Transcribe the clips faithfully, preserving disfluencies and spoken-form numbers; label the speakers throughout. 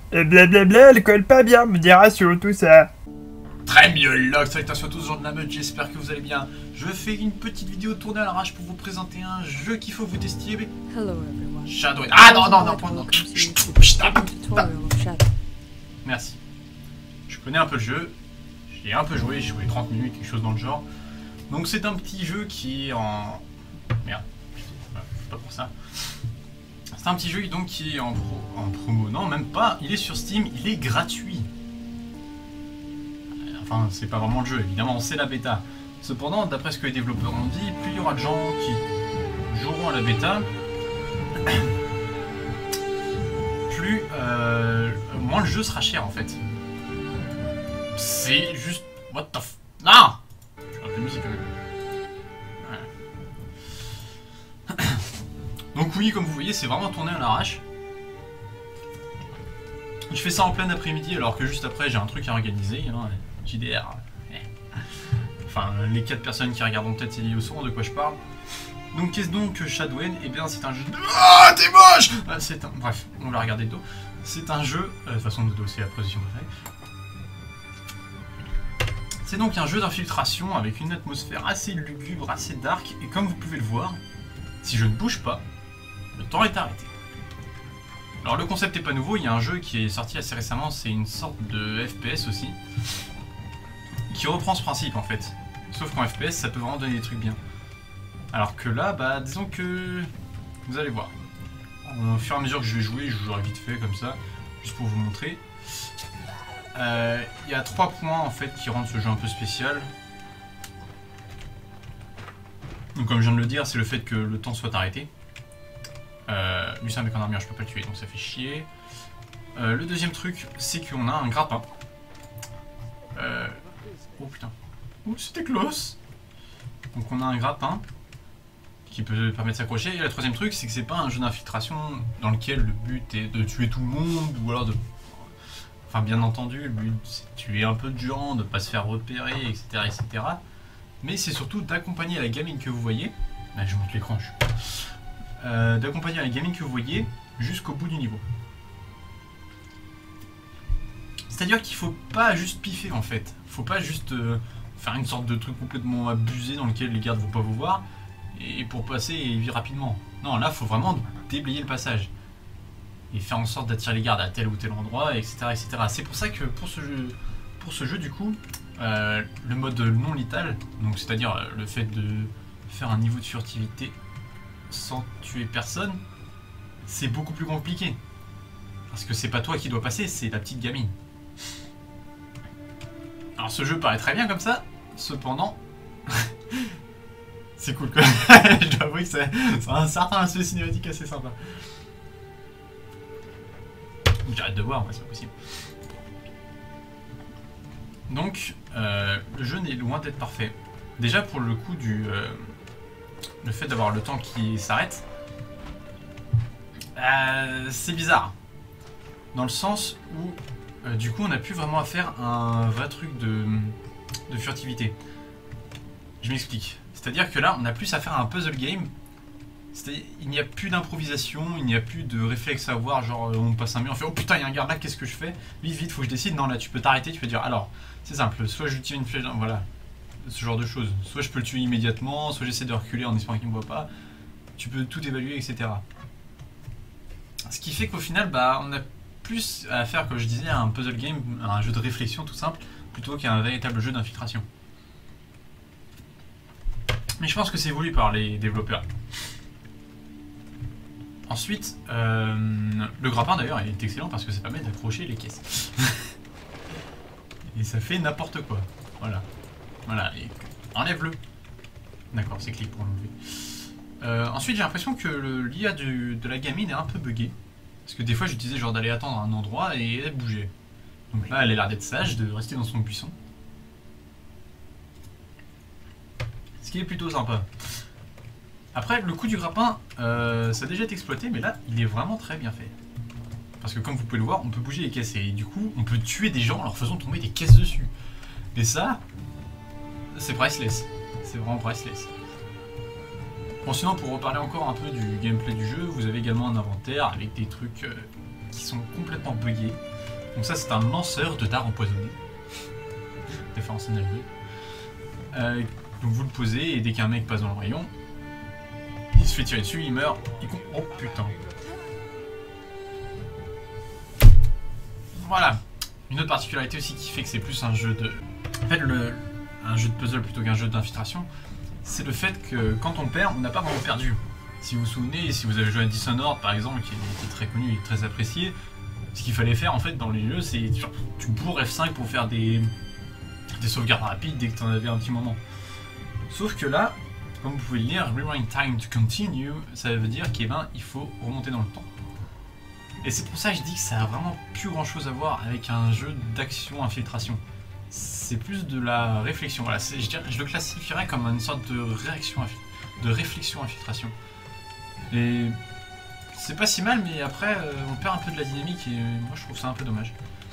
Speaker 1: Et blablabla, elle colle pas bien, modération, tout ça.
Speaker 2: Très mieux, Log, salutations à tous les gens de la meute, j'espère que vous allez bien. Je fais une petite vidéo tournée à l'arrache pour vous présenter un jeu qu'il faut vous tester.
Speaker 3: Hello everyone.
Speaker 2: Shadow. Ah non, non, non, non, non. Chut, chut, ah, ah. Merci. Je connais un peu le jeu, j'ai un peu joué, j'ai joué trente minutes, quelque chose dans le genre. Donc c'est un petit jeu qui est en... Merde, c'est pas pour ça. C'est un petit jeu donc qui est en, pro... en promo, non même pas, il est sur Steam, il est gratuit. Enfin, c'est pas vraiment le jeu, évidemment, c'est la bêta. Cependant, d'après ce que les développeurs ont dit, plus il y aura de gens qui joueront à la bêta, plus euh, moins le jeu sera cher en fait. C'est juste... What the f... Non. Je vais de musique quand même. Ouais. Donc oui, comme vous voyez, c'est vraiment tourné à l'arrache. Je fais ça en plein après-midi alors que juste après j'ai un truc à organiser. Hein. J D R. Enfin, les quatre personnes qui regarderont peut-être ces vidéos sauront de quoi je parle. Donc, qu'est-ce donc que Shadwen? Eh bien, c'est un jeu de... Ah, t'es moche. Ah, c'est un... Bref, on va regarder de dos. C'est un jeu... Euh, de toute façon, de dos, c'est la position préférée. C'est donc un jeu d'infiltration avec une atmosphère assez lugubre, assez dark. Et comme vous pouvez le voir, si je ne bouge pas, le temps est arrêté. Alors, le concept n'est pas nouveau. Il y a un jeu qui est sorti assez récemment. C'est une sorte de F P S aussi. Qui reprend ce principe en fait. Sauf qu'en F P S ça peut vraiment donner des trucs bien. Alors que là, bah disons que... Vous allez voir. Au fur et à mesure que je vais jouer, je jouerai vite fait comme ça. Juste pour vous montrer. Il euh, y a trois points en fait qui rendent ce jeu un peu spécial. Donc comme je viens de le dire, c'est le fait que le temps soit arrêté. Euh, lui c'est un mec en armure, je peux pas le tuer, donc ça fait chier. Euh, le deuxième truc, c'est qu'on a un grappin. Euh... Oh putain. Ouh, c'était close. Donc on a un grappin qui peut permettre de s'accrocher. Et le troisième truc, c'est que c'est pas un jeu d'infiltration dans lequel le but est de tuer tout le monde ou alors de... Enfin bien entendu, le but c'est de tuer un peu de gens, de pas se faire repérer, et cetera et cetera. Mais c'est surtout d'accompagner la gamine que vous voyez. Ah, je monte l'écran, je... euh, d'accompagner la gamine que vous voyez jusqu'au bout du niveau. C'est-à-dire qu'il faut pas juste piffer en fait. Faut pas juste euh, faire une sorte de truc complètement abusé dans lequel les gardes vont pas vous voir et pour passer rapidement. Non, là faut vraiment déblayer le passage et faire en sorte d'attirer les gardes à tel ou tel endroit, et cetera et cetera. C'est pour ça que pour ce jeu, pour ce jeu du coup, euh, le mode non létal, donc c'est-à-dire le fait de faire un niveau de furtivité sans tuer personne, c'est beaucoup plus compliqué. Parce que c'est pas toi qui dois passer, c'est la petite gamine. Alors ce jeu paraît très bien comme ça, cependant, c'est cool quoi. Je dois avouer que c'est un certain aspect cinématique assez sympa. J'arrête de voir, c'est pas possible. Donc, euh, le jeu n'est loin d'être parfait. Déjà pour le coup du... Euh, le fait d'avoir le temps qui s'arrête, euh, c'est bizarre. Dans le sens où... Euh, du coup on n'a plus vraiment à faire un vrai truc de, de furtivité. Je m'explique. C'est-à-dire que là on a plus à faire un puzzle game. Il n'y a plus d'improvisation, il n'y a plus de réflexe à avoir, genre on passe un mur, on fait oh putain il y a un garde là, qu'est-ce que je fais? Vite vite faut que je décide. Non là tu peux t'arrêter, tu peux dire alors c'est simple, soit je tire une flèche, voilà, ce genre de choses. Soit je peux le tuer immédiatement, soit j'essaie de reculer en espérant qu'il ne me voit pas. Tu peux tout évaluer, et cetera. Ce qui fait qu'au final bah on a plus à faire, comme je disais, un puzzle game, un jeu de réflexion tout simple, plutôt qu'un véritable jeu d'infiltration. Mais je pense que c'est voulu par les développeurs. Ensuite, euh, le grappin d'ailleurs est excellent parce que ça permet d'accrocher les caisses. Et ça fait n'importe quoi. Voilà. Voilà. Et enlève-le. D'accord, c'est clic pour l'enlever. Euh, ensuite, j'ai l'impression que l'I A de la gamine est un peu buggée. Parce que des fois j'utilisais genre d'aller attendre à un endroit et elle bougeait. Donc là elle a l'air d'être sage, de rester dans son buisson. Ce qui est plutôt sympa. Après le coup du grappin, euh, ça a déjà été exploité mais là il est vraiment très bien fait. Parce que comme vous pouvez le voir, on peut bouger les caisses et du coup on peut tuer des gens en leur faisant tomber des caisses dessus. Et ça, c'est priceless. C'est vraiment priceless. Bon sinon pour reparler encore un peu du gameplay du jeu, vous avez également un inventaire avec des trucs euh, qui sont complètement buggés. Donc ça c'est un lanceur de dards empoisonnés. Référence à Naruto. Euh, donc vous le posez et dès qu'un mec passe dans le rayon, il se fait tirer dessus, il meurt. Il... Oh putain. Voilà. Une autre particularité aussi qui fait que c'est plus un jeu de... En fait, le... un jeu de puzzle plutôt qu'un jeu d'infiltration, c'est le fait que quand on perd, on n'a pas vraiment perdu. Si vous vous souvenez, si vous avez joué à Dishonored par exemple, qui était très connu et très apprécié, ce qu'il fallait faire en fait dans les jeux, c'est tu bourres F cinq pour faire des, des sauvegardes rapides dès que tu en avais un petit moment. Sauf que là, comme vous pouvez le lire, Rewind Time to Continue, ça veut dire qu'il ben, il faut remonter dans le temps. Et c'est pour ça que je dis que ça a vraiment plus grand chose à voir avec un jeu d'action infiltration. C'est plus de la réflexion. Voilà, je, dirais, je le classifierais comme une sorte de réaction, de réflexion infiltration. Et c'est pas si mal, mais après euh, on perd un peu de la dynamique et euh, moi je trouve ça un peu dommage.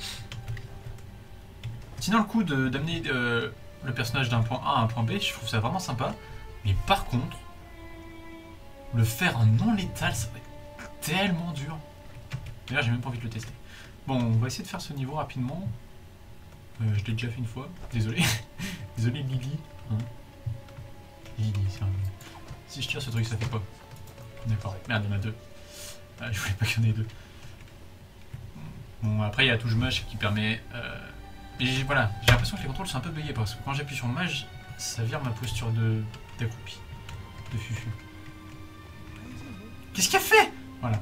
Speaker 2: Sinon le coup d'amener euh, le personnage d'un point A à un point B, je trouve ça vraiment sympa. Mais par contre, le faire en non létal, ça va être tellement dur. D'ailleurs j'ai même pas envie de le tester. Bon, on va essayer de faire ce niveau rapidement. Euh, je l'ai déjà fait une fois, désolé. Désolé Lily. Hein, Lily, c'est un... Si je tire ce truc ça fait pas. D'accord, merde, il y en a deux. Ah, je voulais pas qu'il y en ait deux. Bon, après, il y a la touche mage qui permet... Euh... Mais voilà, j'ai l'impression que les contrôles sont un peu buggés parce que quand j'appuie sur mage, ça vire ma posture de d'accroupi. De fufu. Qu'est-ce qu'il a fait? Voilà.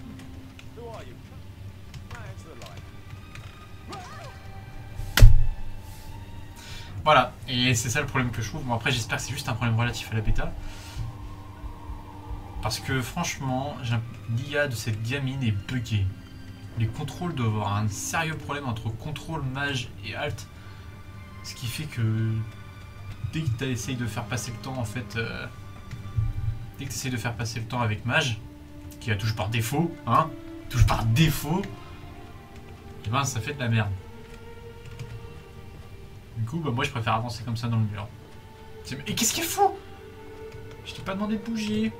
Speaker 2: Voilà, et c'est ça le problème que je trouve. Bon, après, j'espère que c'est juste un problème relatif à la bêta. Parce que franchement, l'I A de cette gamine est buggée. Les contrôles doivent avoir un sérieux problème entre contrôle, mage et alt. Ce qui fait que dès que tu essayes de faire passer le temps, en fait, euh, dès que tu essayes de faire passer le temps avec mage, qui a touche par défaut, hein, touche par défaut, et ben ça fait de la merde. Du coup, bah, moi je préfère avancer comme ça dans le mur. Et qu'est-ce qu'il faut? Je t'ai pas demandé de bouger.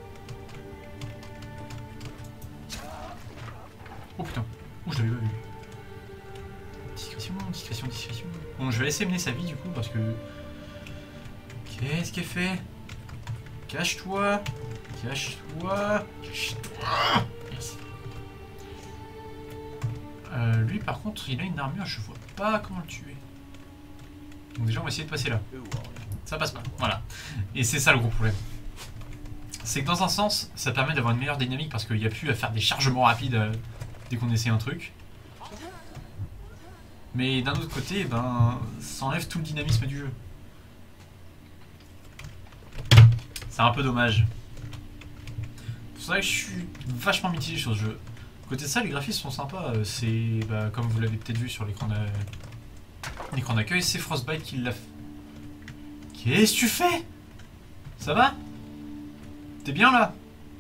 Speaker 2: Oh putain, oh je l'avais pas vu. Discrétion, discrétion, discrétion. Bon, je vais laisser mener sa vie du coup parce que... Qu'est-ce qu'elle fait? Cache-toi. Cache-toi. Cache-toi. Yes. Euh, lui par contre, il a une armure, je vois pas comment le tuer. Donc déjà on va essayer de passer là. Ça passe pas, voilà. Et c'est ça le gros problème. C'est que dans un sens, ça permet d'avoir une meilleure dynamique parce qu'il n'y a plus à faire des chargements rapides euh, dès qu'on essaie un truc. Mais d'un autre côté, ben, ça enlève tout le dynamisme du jeu. C'est un peu dommage. C'est pour ça que je suis vachement mitigé sur ce jeu. Côté de ça, les graphismes sont sympas. C'est, bah, comme vous l'avez peut-être vu sur l'écran d'accueil, c'est Frostbite qui l'a fait. Qu'est-ce que tu fais? Ça va? T'es bien là?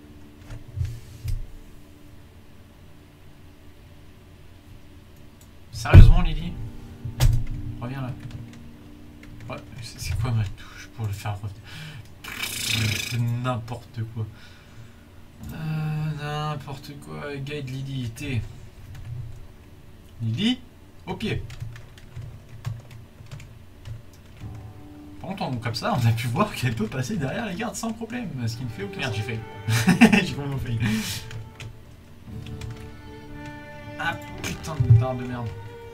Speaker 2: Sérieusement, Lily? Reviens là. Ouais, c'est quoi ma touche pour le faire revenir? N'importe quoi. Euh, N'importe quoi. Guide Lily, T. Lily? Au pied. Par contre, comme ça, on a pu voir qu'elle peut passer derrière les gardes sans problème. Ce qui me fait aucun... Merde, j'ai failli. J'ai complètement failli. Ah putain de barre de merde.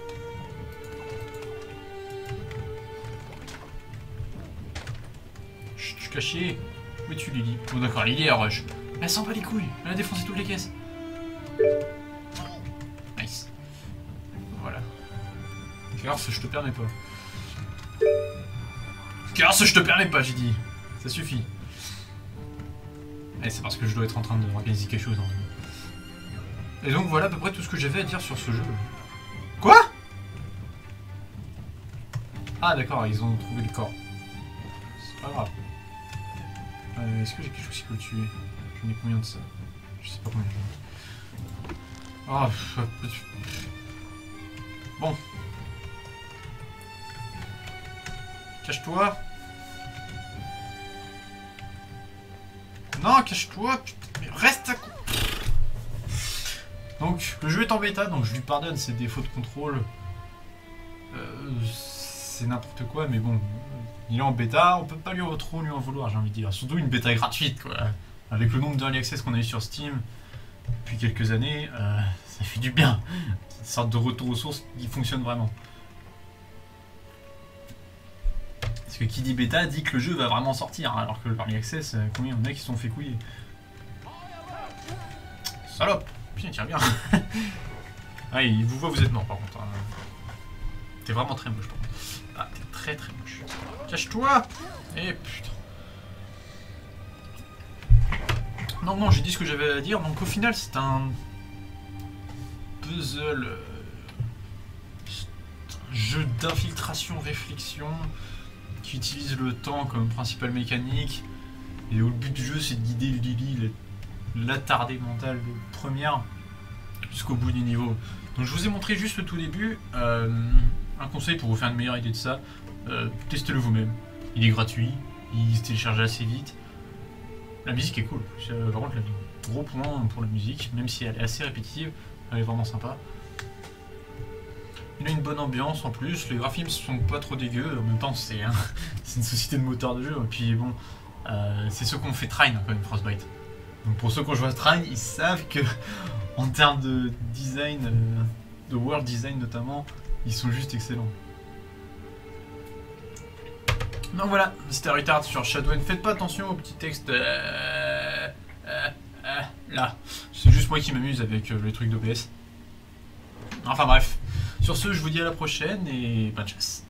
Speaker 2: Chut, je suis caché. Où es-tu, Lily? Oh d'accord, Lily est rush. Mais elle s'en bat les couilles. Elle a défoncé toutes les caisses. Nice. Voilà. Garce, je te permets pas. Garce, je te permets pas, j'ai dit. Ça suffit. Et c'est parce que je dois être en train d'organiser quelque chose. Hein. Et donc voilà à peu près tout ce que j'avais à dire sur ce jeu. Quoi? Ah d'accord, ils ont trouvé le corps. C'est pas grave. Euh, Est-ce que j'ai quelque chose qui peut le tuer? J'en ai combien de ça? Je sais pas combien j'en ai. Oh, bon. Cache-toi. Non, cache-toi. Mais reste à... Donc le jeu est en bêta, donc je lui pardonne ses défauts de contrôle. Euh, c'est n'importe quoi, mais bon, il est en bêta, on peut pas lui trop lui en vouloir, j'ai envie de dire. Surtout une bêta gratuite, quoi. Avec le nombre d'early access qu'on a eu sur Steam depuis quelques années, euh, ça fait du bien. C'est une sorte de retour aux sources qui fonctionne vraiment. Parce que qui dit bêta dit que le jeu va vraiment sortir, alors que l'early access, combien il y en a qui se sont fait couiller. Salope! Putain, il tire bien. Ah, il vous voit, vous êtes mort par contre. Hein. T'es vraiment très moche par contre. Ah, t'es très très moche. Cache-toi! Eh putain. Non, non, j'ai dit ce que j'avais à dire. Donc au final, c'est un puzzle. Euh... un jeu d'infiltration, réflexion, qui utilise le temps comme principale mécanique. Et où le but du jeu, c'est de guider Lily, l'attardé mental de première, jusqu'au bout du niveau. Donc je vous ai montré juste le tout début. Euh, un conseil pour vous faire une meilleure idée de ça, euh, testez-le vous-même. Il est gratuit, il se télécharge assez vite. La musique est cool. Euh, par contre, le gros point pour la musique, même si elle est assez répétitive, elle est vraiment sympa. Il a une bonne ambiance en plus, les graphismes sont pas trop dégueux, en même temps c'est hein, une société de moteur de jeu, et puis bon, euh, c'est ceux qu'on fait Trine quand même, Frostbite. Donc pour ceux qui ont joué à Trine, ils savent que en termes de design, euh, de world design notamment, ils sont juste excellents. Donc voilà, c'était Retard sur Shadowrun. Faites pas attention au petit texte euh, euh, euh, là. C'est juste moi qui m'amuse avec euh, les trucs d'O B S. Enfin bref. Sur ce, je vous dis à la prochaine et bonne chasse.